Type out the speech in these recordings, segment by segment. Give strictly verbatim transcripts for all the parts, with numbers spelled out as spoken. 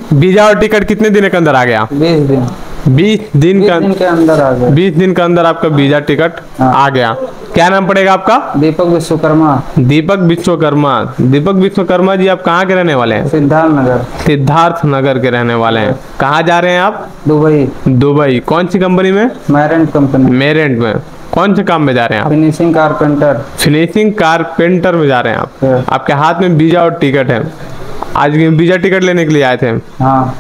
Visa और ticket कितने दिन के अंदर आ गया? बीस दिन बीस दिन का दिन के अंदर आ गया। बीस दिन के अंदर आपका वीजा टिकट हाँ। आ गया। क्या नाम पड़ेगा आपका? दीपक विश्वकर्मा। दीपक विश्वकर्मा। दीपक विश्वकर्मा जी, आप कहाँ के रहने वाले हैं? सिद्धार्थ नगर। सिद्धार्थ नगर के रहने वाले हैं। कहाँ जा रहे हैं आप? दुबई। दुबई। कौन सी कंपनी में? मैरेंट कंपनी। मेरेंट में। कौन से काम में जा रहे हैं आप? Finishing carpenter. फिनिशिंग कारपेंटर में जा रहे हैं आप। हाँ। आपके हाथ में वीजा और टिकट है। आज वीजा टिकट लेने के लिए आए थे। हाँ।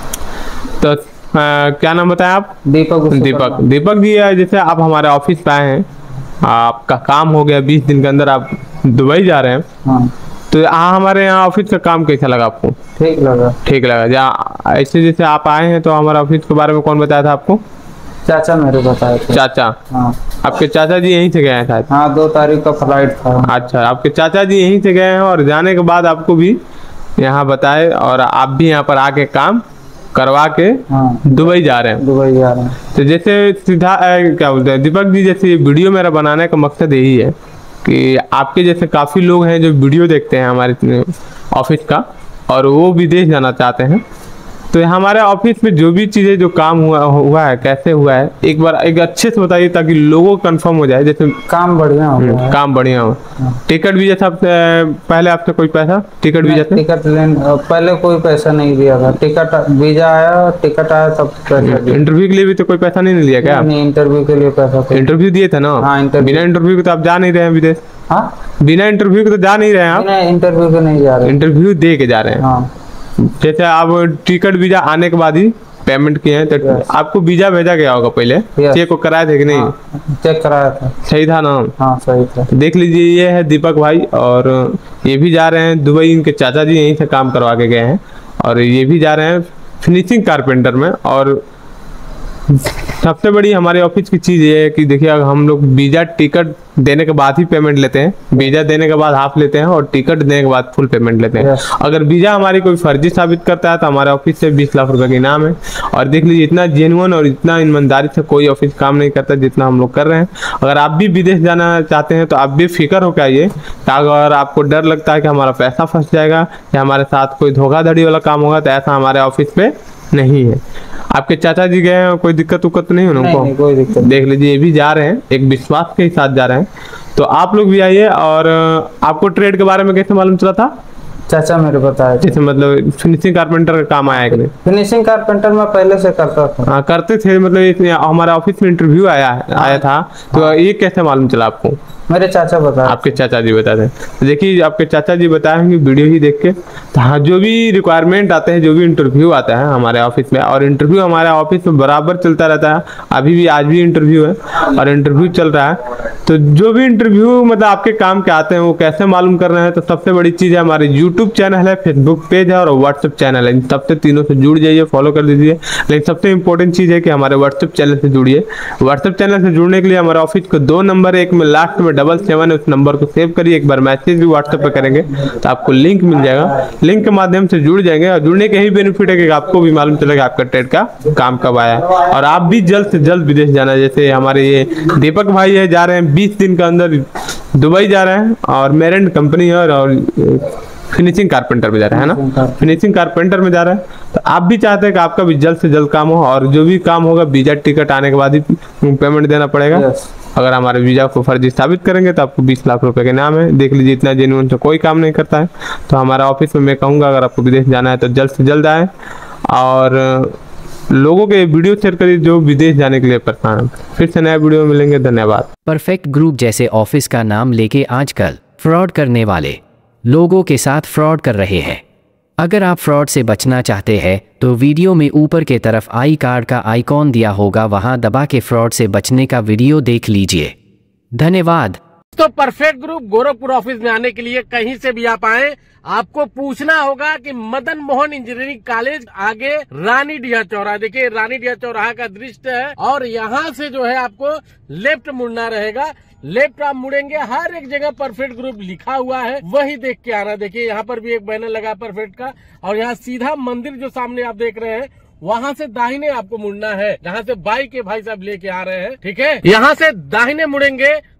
तो आ, क्या नाम बताया आप? दीपक दीपक। दीपक जी, जैसे आप हमारे ऑफिस पे आए हैं, आपका काम हो गया, बीस दिन के अंदर आप दुबई जा रहे हैं। हाँ। तो यहाँ हमारे यहाँ ऑफिस का काम कैसा लगा आपको? ठीक लगा। ठीक लगा। जहाँ ऐसे जैसे आप आए हैं, तो हमारे ऑफिस के बारे में कौन बताया था आपको? चाचा मेरे बताए थे। चाचा। हाँ। आपके चाचा जी यहीं से गए हैं शायद? हाँ, दो तारीख का फ्लाइट था। अच्छा, आपके चाचा जी यहीं से गए हैं और जाने के बाद आपको भी यहाँ बताए, और आप भी यहाँ पर आके काम करवा के हाँ। दुबई जा रहे हैं। दुबई जा रहे हैं। तो जैसे सीधा ए, क्या बोलते हैं दीपक जी, जैसे वीडियो मेरा बनाने का मकसद यही है कि आपके जैसे काफ़ी लोग हैं जो वीडियो देखते हैं हमारे ऑफिस का, और वो विदेश जाना चाहते हैं। तो हमारे ऑफिस में जो भी चीज़ें जो काम हुआ हुआ है, कैसे हुआ है, एक बार एक अच्छे से बताइए ताकि लोगों को कंफर्म हो जाए। जैसे काम बढ़िया हो गया है। काम बढ़िया हो। टिकट भी जैसा पहले आपसे कोई पैसा टिकट भी जैसे टिकट लेने पहले कोई पैसा नहीं दिया था। टिकट वीजा आया, टिकट आया तब पैसा दिया। इंटरव्यू के लिए भी तो कोई पैसा नहीं लिया क्या? नहीं, इंटरव्यू के लिए पैसा। इंटरव्यू दिए थे ना? हाँ, इंटरव्यू। बिना इंटरव्यू के तो आप जा नहीं रहे हैं विदेश। हाँ, बिना इंटरव्यू के तो जा नहीं रहे हैं आप? बिना इंटरव्यू के नहीं जा रहे। इंटरव्यू दे के जा रहे हैं। हाँ। जैसे आप टिकट वीजा आने के बाद ही पेमेंट किए हैं, तो Yes. आपको वीजा भेजा गया होगा पहले? Yes. चेक को कराया थे कि नहीं? हाँ, चेक कराया था। सही था ना? हाँ, सही था। देख लीजिए, ये है दीपक भाई, और ये भी जा रहे हैं दुबई। इनके चाचा जी यहीं से काम करवा के गए हैं, और ये भी जा रहे हैं फिनिशिंग कारपेंटर में। और सबसे बड़ी हमारे ऑफिस की चीज़ ये है कि देखिए, अगर हम लोग वीजा टिकट देने के बाद ही पेमेंट लेते हैं। वीजा देने के बाद हाफ लेते हैं, और टिकट देने के बाद फुल पेमेंट लेते हैं। Yes. अगर वीजा हमारी कोई फर्जी साबित करता है तो हमारे ऑफिस से बीस लाख रुपए का इनाम है। और देख लीजिए, इतना जेन्युइन और इतना ईमानदारी से कोई ऑफिस काम नहीं करता जितना हम लोग कर रहे हैं। अगर आप भी विदेश जाना चाहते हैं तो आप भी फिक्र होकर आइए। अगर आपको डर लगता है कि हमारा पैसा फंस जाएगा या हमारे साथ कोई धोखाधड़ी वाला काम होगा, तो ऐसा हमारे ऑफिस पे नहीं है। आपके चाचा जी गए हैं, कोई दिक्कत उक्कत नहीं है नहीं, उनको? नहीं, कोई दिक्कत। देख लीजिए, ये भी जा रहे हैं, एक विश्वास के साथ जा रहे हैं। तो आप लोग भी आइए। और आपको ट्रेड के बारे में कैसे मालूम चला था? चाचा मेरे बताए थे। जैसे मतलब फिनिशिंग कारपेंटर का काम आया है कि नहीं? फिनिशिंग कारपेंटर में पहले से करता था। हाँ, करते थे। मतलब इसमें हमारे ऑफिस में इंटरव्यू आया आया था, तो ये कैसे मालूम चला आपको? मेरे चाचा बताए। आपके चाचा जी बताते हैं। तो देखिए, आपके चाचा जी बताएंगे वीडियो ही देख के। तो हाँ, जो भी रिक्वायरमेंट आते हैं, जो भी इंटरव्यू आता है हमारे ऑफिस में, और इंटरव्यू हमारे ऑफिस में बराबर चलता रहता है। अभी भी आज भी इंटरव्यू है और इंटरव्यू चल रहा है। तो जो भी इंटरव्यू मतलब आपके काम के आते हैं, वो कैसे मालूम कर रहे हैं? तो सबसे बड़ी चीज़ है, हमारे यूट्यूब चैनल है, फेसबुक पेज है और व्हाट्सएप चैनल है। इन सबसे तीनों से जुड़ जाइए, फॉलो कर दीजिए। लेकिन सबसे इंपॉर्टेंट चीज़ है कि हमारे व्हाट्सएप चैनल से जुड़िए। व्हाट्सएप चैनल से जुड़ने के लिए हमारे ऑफिस को दो नंबर, एक में लास्ट में डबल सेवन है, उस नंबर को सेव करिए। एक बार मैसेज भी व्हाट्सएप पे करेंगे तो आपको लिंक मिल जाएगा। लिंक के माध्यम से जुड़ जाएंगे, और जुड़ने के ही बेनिफिट है कि आपको भी मालूम चलेगा आपका ट्रेड का काम कब आया, और आप भी जल्द से जल्द विदेश जाना। जैसे हमारे ये दीपक भाई है, जा रहे हैं बीस दिन के अंदर दुबई जा रहे हैं, और मेरेंट कंपनी है, और फिनिशिंग कारपेंटर में जा रहे हैं ना, फिनिशिंग कारपेंटर में जा रहे हैं। तो आप भी चाहते हैं कि आपका भी जल्द से जल्द काम हो, और जो भी काम होगा वीजा टिकट आने के बाद ही पेमेंट देना पड़ेगा। Yes. अगर हमारे वीजा को फर्जी साबित करेंगे तो आपको बीस लाख रुपए के नाम है। देख लीजिए, इतना जेन्युइन से कोई काम नहीं करता है। तो हमारा ऑफिस में मैं कहूँगा, अगर आपको विदेश जाना है तो जल्द से जल्द आए, और लोगों के वीडियो शेयर करिए जो विदेश जाने के लिए परेशान है। फिर से नया वीडियो में मिलेंगे। धन्यवाद। परफेक्ट ग्रुप जैसे ऑफिस का नाम लेके आजकल फ्रॉड करने वाले लोगों के साथ फ्रॉड कर रहे हैं। अगर आप फ्रॉड से बचना चाहते हैं तो वीडियो में ऊपर के तरफ आई कार्ड का आइकॉन दिया होगा, वहां दबा के फ्रॉड से बचने का वीडियो देख लीजिए। धन्यवाद। तो परफेक्ट ग्रुप गोरखपुर ऑफिस में आने के लिए कहीं से भी आप आए, आपको पूछना होगा कि मदन मोहन इंजीनियरिंग कॉलेज आगे रानी डिहा चौराहा। देखिए, रानी डिहा चौराहा का दृश्य है, और यहाँ से जो है आपको लेफ्ट मुड़ना रहेगा। लेफ्ट आप मुड़ेंगे, हर एक जगह परफेक्ट ग्रुप लिखा हुआ है, वही देख के आना। देखिए, यहाँ पर भी एक बैनर लगा परफेक्ट का, और यहाँ सीधा मंदिर जो सामने आप देख रहे हैं, वहाँ से दाहिने आपको मुड़ना है, जहाँ से बाइक के भाई साहब लेके आ रहे हैं। ठीक है, यहाँ से दाहिने मुड़ेंगे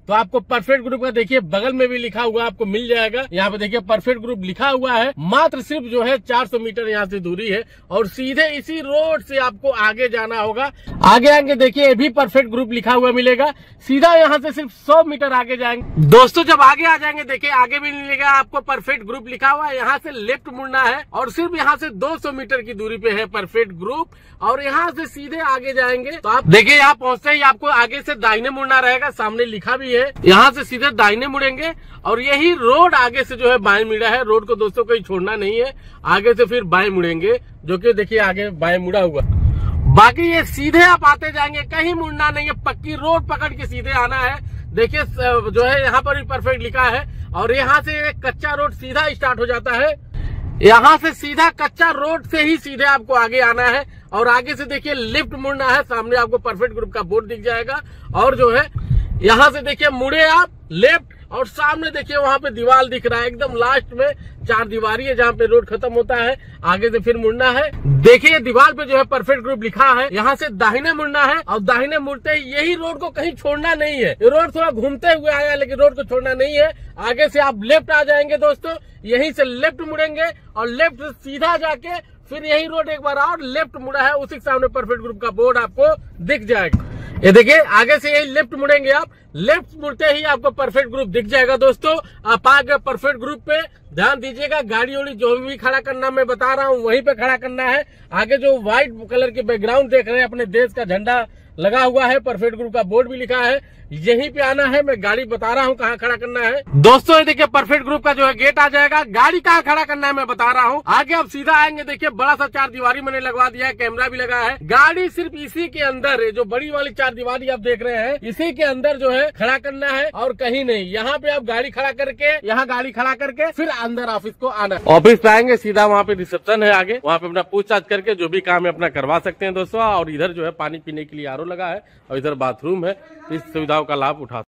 तो आपको परफेक्ट ग्रुप का देखिए बगल में भी लिखा हुआ आपको मिल जाएगा। यहाँ पे देखिए परफेक्ट ग्रुप लिखा हुआ है। मात्र सिर्फ जो है चार सौ मीटर यहाँ से दूरी है और सीधे इसी रोड से आपको आगे जाना होगा। आगे आएंगे देखिए ये भी परफेक्ट ग्रुप लिखा हुआ मिलेगा। सीधा यहाँ से सिर्फ सौ मीटर आगे जाएंगे दोस्तों। जब आगे आ जाएंगे देखिए आगे भी मिलेगा आपको परफेक्ट ग्रुप लिखा हुआ है। यहाँ से लेफ्ट मुड़ना है और सिर्फ यहाँ से दो सौ मीटर की दूरी पे है परफेक्ट ग्रुप और यहाँ से सीधे आगे जाएंगे तो आप देखिए यहाँ पहुँचते ही आपको आगे से दाहिने मुड़ना रहेगा। सामने लिखा भी है, यहाँ से सीधे दाहिने मुड़ेंगे और यही रोड आगे से जो है बाएं मुड़ा है। रोड को दोस्तों कहीं छोड़ना नहीं है, आगे से फिर बाएं मुड़ेंगे जो कि देखिए आगे बाएं मुड़ा हुआ। बाकी ये सीधे आप आते जाएंगे, कहीं मुड़ना नहीं है, पक्की रोड पकड़ के सीधे आना है। देखिए जो है यहाँ पर भी परफेक्ट लिखा है और यहाँ से एक कच्चा रोड सीधा स्टार्ट हो जाता है। यहाँ से सीधा कच्चा रोड से ही सीधे आपको आगे आना है और आगे से देखिए लेफ्ट मुड़ना है। सामने आपको परफेक्ट ग्रुप का बोर्ड दिख जाएगा और जो है यहाँ से देखिए मुड़े आप लेफ्ट और सामने देखिए वहां पे दीवार दिख रहा है। एकदम लास्ट में चार दीवारी है जहाँ पे रोड खत्म होता है। आगे से फिर मुड़ना है। देखिए दीवार पे जो है परफेक्ट ग्रुप लिखा है। यहाँ से दाहिने मुड़ना है और दाहिने मुड़ते ही यही रोड को कहीं छोड़ना नहीं है। ये रोड थोड़ा घूमते हुए आया लेकिन रोड को छोड़ना नहीं है। आगे से आप लेफ्ट आ जाएंगे दोस्तों, यहीं से लेफ्ट मुड़ेंगे और लेफ्ट सीधा जाके फिर यही रोड एक बार और लेफ्ट मुड़ा है, उसी के सामने परफेक्ट ग्रुप का बोर्ड आपको दिख जाएगा। ये देखिए आगे से यही लेफ्ट मुड़ेंगे आप, लेफ्ट मुड़ते ही आपको परफेक्ट ग्रुप दिख जाएगा। दोस्तों आप आ गए परफेक्ट ग्रुप पे, ध्यान दीजिएगा गाड़ी वाड़ी जो भी खड़ा करना मैं बता रहा हूँ वहीं पे खड़ा करना है। आगे जो व्हाइट कलर के बैकग्राउंड देख रहे हैं अपने देश का झंडा लगा हुआ है, परफेक्ट ग्रुप का बोर्ड भी लिखा है, यहीं पे आना है। मैं गाड़ी बता रहा हूँ कहाँ खड़ा करना है। दोस्तों ये देखिए परफेक्ट ग्रुप का जो है गेट आ जाएगा। गाड़ी कहाँ खड़ा करना है मैं बता रहा हूँ। आगे आप सीधा आएंगे देखिए बड़ा सा चार दीवारी मैंने लगवा दिया है, कैमरा भी लगा है। गाड़ी सिर्फ इसी के अंदर, जो बड़ी वाली चार दीवारी आप देख रहे हैं इसी के अंदर जो है खड़ा करना है और कहीं नहीं। यहाँ पे आप गाड़ी खड़ा करके यहाँ गाड़ी खड़ा करके फिर अंदर ऑफिस को आना है। ऑफिस पे आएंगे सीधा वहाँ पे रिसेप्शन है, आगे वहाँ पे अपना पूछताछ करके जो भी काम है अपना करवा सकते हैं दोस्तों। और इधर जो है पानी पीने के लिए आर ओ लगा है और इधर बाथरूम है। इस सुविधाओं का लाभ उठा